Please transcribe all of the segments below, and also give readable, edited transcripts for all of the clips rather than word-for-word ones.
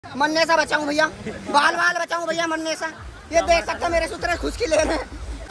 मरने से बचाऊं भैया, बाल बाल बचाऊं भैया मरने से। ये देख सकते मेरे सूत्र खुशकी ले रहे हैं।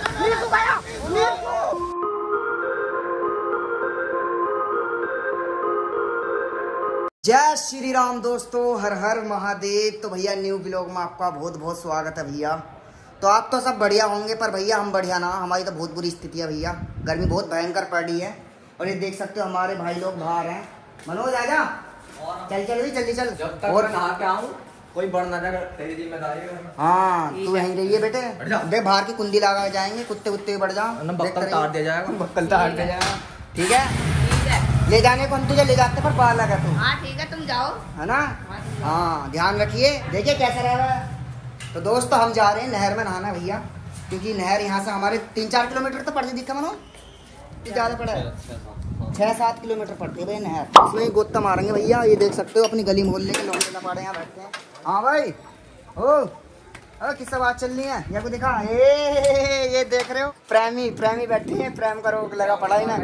जय श्री राम दोस्तों, हर हर महादेव। तो भैया न्यू ब्लॉग में आपका बहुत बहुत स्वागत है भैया। तो आप तो सब बढ़िया होंगे, पर भैया हम बढ़िया ना, हमारी तो बहुत बुरी स्थिति है भैया। गर्मी बहुत भयंकर पड़ रही है और ये देख सकते हो हमारे भाई लोग बाहर हैं। मनोज आजा, चल चल भी जल्दी चल। और नहा के आऊं, कोई बढ़ ना जाए, तेरी जिम्मेदारी है। हाँ तू यहीं रहिए बेटे, देख बाहर की कुंडी लगा जाएंगे, कुत्ते कुत्ते बढ़ जाओ, बक्कल तार दिया जाएगा, बक्कल तार दिया जाएगा। ठीक है, ले जाने को हम तुझे ले जाते पर पार लगा तू। हाँ ठीक है, तुम जाओ, है ना। हाँ ध्यान रखिए, देखिए कैसा रहेगा। तो दोस्तों हम जा रहे हैं नहर में नहाना भैया, क्योंकि नहर यहाँ से हमारे 3-4 किलोमीटर तो पड़ती दिखा मनो, ज़्यादा पड़ा है, 6-7 किलोमीटर पड़ती है भाई नहर। इसमें गोता मारेंगे भैया। ये देख सकते हो अपनी गली मोहल्ले के लोग लपाड़े यहाँ बैठते हैं। हाँ भाई, ओ किससे बात चल रही है, ये को दिखा। ये देख रहे हो प्रेमी बैठे हैं, प्रेम का रोक लगा पड़ा ही ना।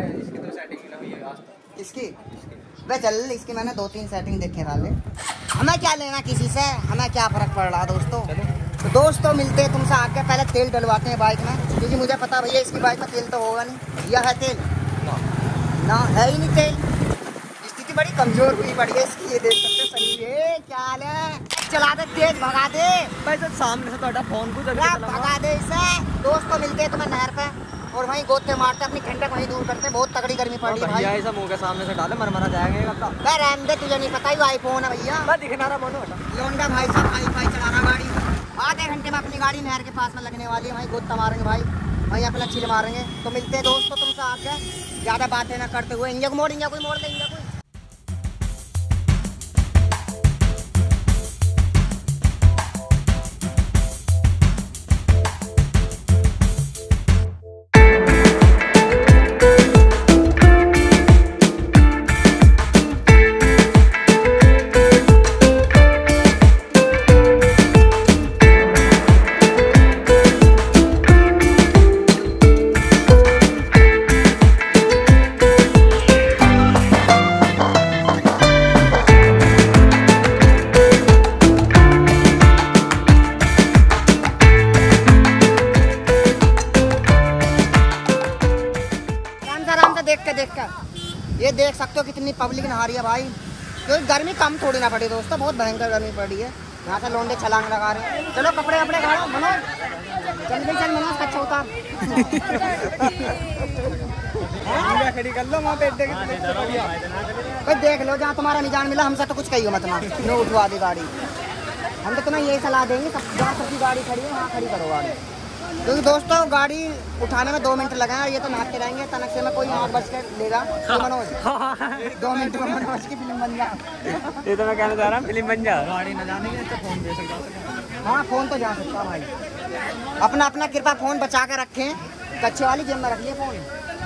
इसकी वे चल, इसकी मैंने 2-3 सेटिंग देखे वाले। हमें क्या लेना किसी से, हमें क्या फर्क पड़ रहा दोस्तों। तो दोस्तों मिलते हैं तुमसे आके, पहले तेल डलवाते हैं बाइक में, क्योंकि मुझे पता भैया इसकी बाइक में तेल तो होगा नहीं। यह है तेल ना, है ही नहीं तेल। स्थिति बड़ी कमजोर हुई पड़ी है इसकी, ये देख सकते हो। सही है, क्या हाल है, चला दे तेज, भगा दे भाई। तो सामने से तो फोन को भगा दे इसे। दोस्तों मिलते हैं तुम्हें नहर पे और वहीं गोते मारते, अपनी ठंडक वहीं दूर करते। बहुत तगड़ी गर्मी पड़ रही है भाई। ऐसा मुंह के सामने से डाले मरमरा जाएगा। मैं रहने दे, तुझे नहीं पता ही आईफोन है भैया। मैं दिखना रहा मोनो लोंडा भाई साहब, हाई चला रहा गाड़ी। आधे घंटे में अपनी गाड़ी नहर के पास में लगने वाली है, वहीं गोता मारेंगे भाई, वहीं अपना चिल मारेंगे। तो मिलते हैं दोस्तों तुमसे आके, ज़्यादा बातें ना करते हुए। इंडिया को मोड़, इंडिया कोई मोड़ ले, इंडिया कोई। देख कर ये देख सकते हो कितनी पब्लिक नहा रही है भाई, क्योंकि गर्मी कम थोड़ी ना पड़ी दोस्तों, बहुत भयंकर गर्मी पड़ी है। यहाँ से लोंडे छलांग लगा रहे हैं। चलो कपड़े वपड़े गाड़ो मनोज, चल मनोज, अच्छा उतार। खड़ी कर लो वहाँ पे, देख लो जहाँ तुम्हारा निजान मिला। हमसे तो कुछ कहियो मत ना, नो उठवा दे गाड़ी। हम तो तुम्हें यही सलाह देंगे, जहाँ सबकी गाड़ी खड़ी है वहाँ खड़ी करो गाड़ी, क्योंकि दोस्तों गाड़ी उठाने में 2 मिनट लगे हैं। ये तो नहाते रहेंगे, तनक से में कोई 8 बज के लेगा तो मनोज 2 मिनट में मनोज की फिल्म बन जा। ये तो मैं कहना चाह रहा हूँ, फिल्म बन जा। गाड़ी न जाने के तो फोन दे सकता। हाँ फोन तो जा सकता भाई, अपना अपना कृपा फोन बचा के रखें, कच्चे वाली जेब में रख लिए फोन।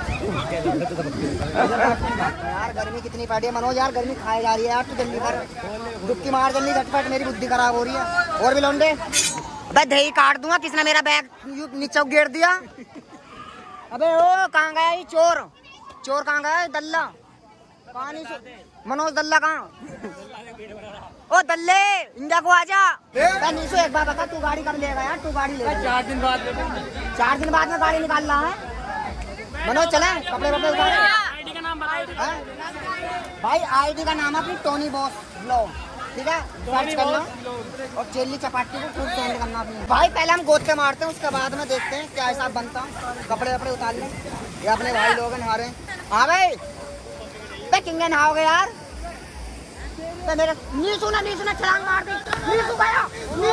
यार गर्मी कितनी पड़ी है मनोज, यार गर्मी खाई जा रही है यार। तू जल्दी कर, डुबकी मार जल्दी झटपट, मेरी बुद्धि खराब हो रही है। और भी लौंडे, अबे दही काट दूंगा, किसने मेरा बैग नीचे गिर दिया। अबे ओ कहाँ गया ये चोर, चोर कहाँ गया दल्ला, पानी से मनोज दल्ला कहाँ। ओ दल्ले इंडिया को आजा। नीसू एक बार बता, तू गाड़ी कब लेगा यार, तू गाड़ी लेगा 4 दिन बाद। 4 दिन बाद में गाड़ी निकाल रहा है मनोज। चले कपड़े वपड़े उतारे। आईडी का नाम भाई, आईडी का नाम है अपनी टोनी बॉस ब्लॉग, ठीक है, सर्च कर लो और चिल्ली चपाटी को खूब सेंड करना अपने भाई। पहले हम गोते मारते हैं, उसके बाद में देखते हैं क्या हिसाब बनता। कपड़े वपड़े उतार लें, ये अपने भाई लोग नहा रहे हैं। हाँ भाई किंगे नहाओगे यार, तो मेरे नीसू ना छलांग मार दी। नीसू गया,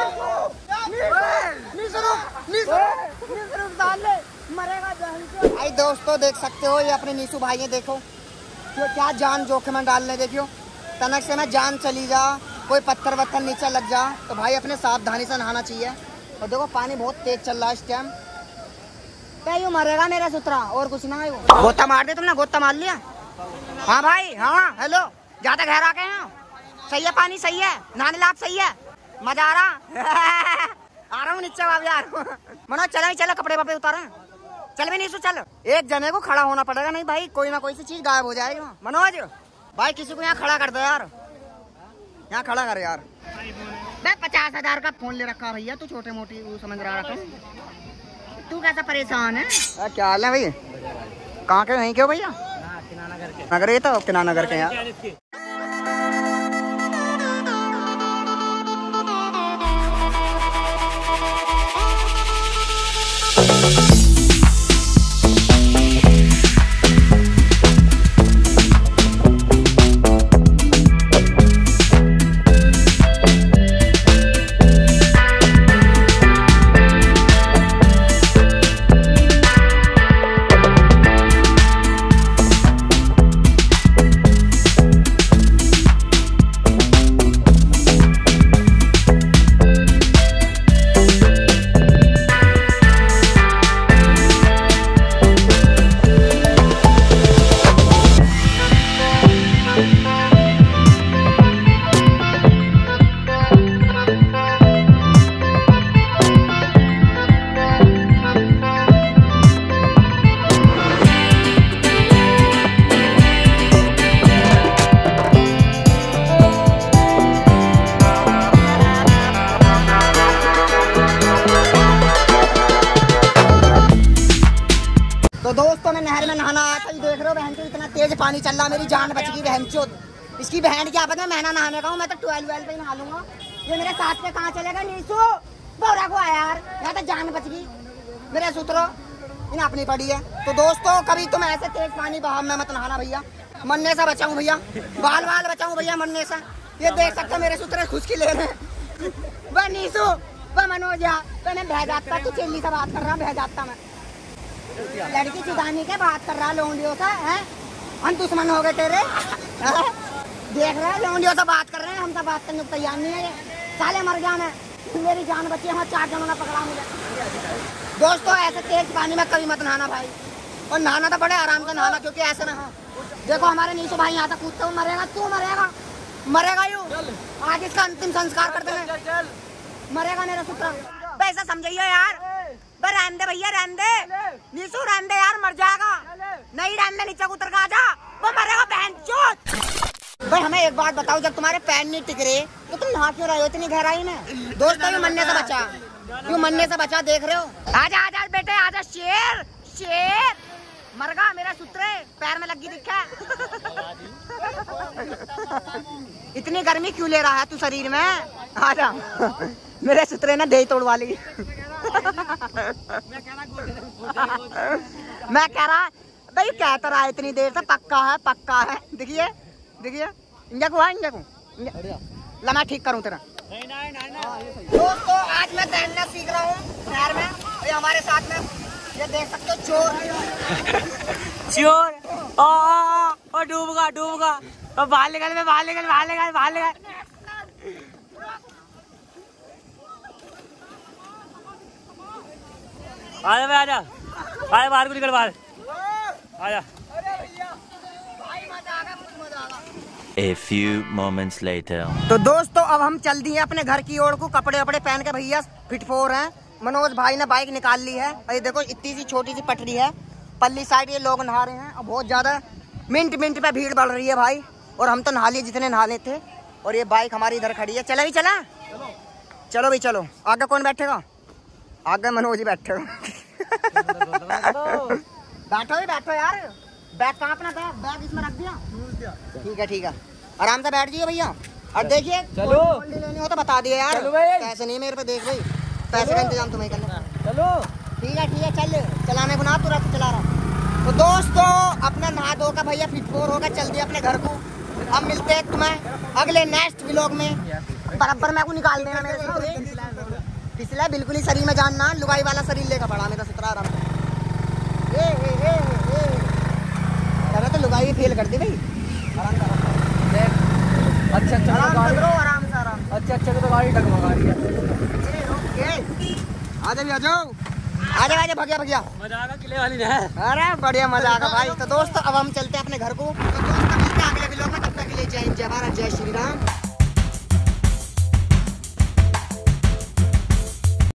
नीसू डाल ले, मरेगा भाई। दोस्तों देख सकते हो ये अपने नीसू भाई है, देखो क्या जान जोखिम में डालने। देखियो तनक से में जान चली जा, कोई पत्थर वत्थर नीचे लग जा तो भाई अपने सावधानी से नहाना चाहिए। और देखो पानी बहुत तेज चल रहा है इस टाइम, क्या यूँ मरेगा मेरा सुतरा, और कुछ ना। गोता मार दे तुमने, गोता मार लिया। हाँ भाई, हाँ हेलो, ज्यादा गहरा के हैं, सही है पानी, सही है नहाने लायक, सही है, मजा आ रहा। आ रहा हूँ नीचे बाबू यार। मनोज चलो चलो, कपड़े वपड़े उतारे, चल भी नहीं सो चल। एक जने को खड़ा होना पड़ेगा, नहीं भाई कोई ना कोई सी चीज गायब हो जाएगी। मनोज भाई किसी को यहाँ खड़ा कर दो यार, यहाँ खड़ा कर यार। मैं 50,000 का फोन ले रखा भैया, तू छोटे मोटी वो समझ रहा रखा। तू कैसा परेशान है? क्या हाल है भैया? कहाँ के नहीं क्यों भैया? नगर ये तो किना नगर के यार। तो दोस्तों मैं नहर में नहाना आया था, देख रहे हो बहन, इतना तेज पानी चल रहा, मेरी जान बच गई बहन चोद। इसकी बहन क्या पता महीना नहाने का हूँ, मैं तो 12 पे ही नहा लूंगा। ये मेरे साथ में कहाँ चलेगा? नीसू बोरा को आया यार, यहाँ तो जान बच गई मेरे सूत्रों, इन्हें अपनी पड़ी है। तो दोस्तों कभी तुम ऐसे तेज पानी बहाव में मत नहाना भैया, मरने से बचाऊं भैया, बाल बाल बचाऊं भैया मरने से। ये देख सकते हो मेरे सूत्र खुशकी ले रहे हैं। वह नीसू वह मनोज, तो मैं बह जाता, तू चेली से बात कर रहा, बह जाता मैं। लड़की चिदानी के बात कर रहा लोंडियों से, हैं हम दुश्मन हो गए तेरे? देख रहे हैं लोंडियों से बात कर रहे हैं, हम तो बात करने को तैयार नहीं है। साले मर गया मैं, मेरी जान बची, हमारे 4 जनों ने पकड़ा मुझे। दोस्तों ऐसे तेज पानी में कभी मत नहाना भाई, और नहाना तो बड़े आराम से नहाना, क्योंकि ऐसे ना देखो हमारे नीसू भाई यहाँ तक कूदते हुए मरेगा, तू मरेगा, मरेगा यूं। आज इसका अंतिम संस्कार करते हैं, मरेगा मेरा सूत्र। पैसा समझिए यार, रहने दे भैया, रहने दे नीसू, रहने दे यार, मर जाएगा। नहीं रहने दे, नीचे उतर का आजा, वो मरेगा बहन चोद। भाई हमें एक बात बताओ, जब तुम्हारे पैर नहीं टिक रहे तो तुम नहा क्यों रहे हो इतनी गहराई में? दोस्तों ये मरने से बचा, क्यों मरने से बचा, देख रहे हो? आजा आजा बेटे आजा, शेर शेर मर गया मेरा सूत्र, पैर में लगी दिखा। इतनी गर्मी क्यों ले रहा है तू शरीर में? आजा मेरे सूत्र ने दही तोड़वा ली। मैं कह रहा भाई, कहता रहा इतनी देर से, पक्का है पक्का है। देखिए देखिए, इंजा को इंजा को ला, मैं ठीक करूँ तेरा। दोस्तों आज मैं तैरना सीख रहा हूँ नहर में, ये हमारे साथ में ये देख सकते हो चोर चोर, ओ डूबगा डूबगा, बाहर निकल में, बाहर निकल, बाहर निकल, बाहर निकल। आजा भाई आजा, आजा बाहर को निकल, बाहर आजा। A few moments later. तो दोस्तों अब हम चल दिए अपने घर की ओर को, कपड़े वपड़े पहन के भैया फिट फोर हैं। मनोज भाई ने बाइक निकाल ली है, और ये देखो इतनी सी छोटी सी पटरी है, पल्ली साइड ये लोग नहा रहे हैं, और बहुत ज्यादा मिनट मिनट पे भीड़ बढ़ रही है भाई। और हम तो नहा लिए जितने नहाने थे, और ये बाइक हमारी इधर खड़ी है। चला भी चला, चलो भाई चलो। आगे कौन बैठेगा? आगे मनोज ही बैठेगा। बैठो ही बैठो यार, बैग कहाँ अपना बैग? बैग इसमें रख दिया, ठीक है ठीक है, आराम से बैठ जाइए भैया। और देखिए चलो लेनी हो तो बता दिए यार, पैसे नहीं मेरे पे, देख भाई पैसे का इंतजाम तुम्हें करना। चलो ठीक है चल, चलाने को ना तू रख चला रहा। तो दोस्तों अपना नहा धो का भैया फिट फोर होगा, चल दिया अपने घर को। अब मिलते हैं तुम्हें अगले नेक्स्ट व्लॉग में। बराबर मैं को निकाल देना मेरे से, पिछला बिल्कुल ही शरीर में जानना, लुगाई वाला शरीर लेकर पड़ा मेरा सत्रह आराम। तो लुगाई फेल कर दी भाई, अच्छा अच्छा आराम से आराम। अच्छा अच्छा तो गाड़ी टकमा रही है। आजा भी आ जाओ, आजा आजा, भगया भगया, मजा आएगा किले वाली है। अरे बढ़िया मजा आएगा भाई। तो दोस्तों अब हम चलते हैं अपने घर को। तो दोस्तों मिलते हैं अगले व्लॉग में, तब तक के लिए जय हिंद, जय भारत, जय श्री राम।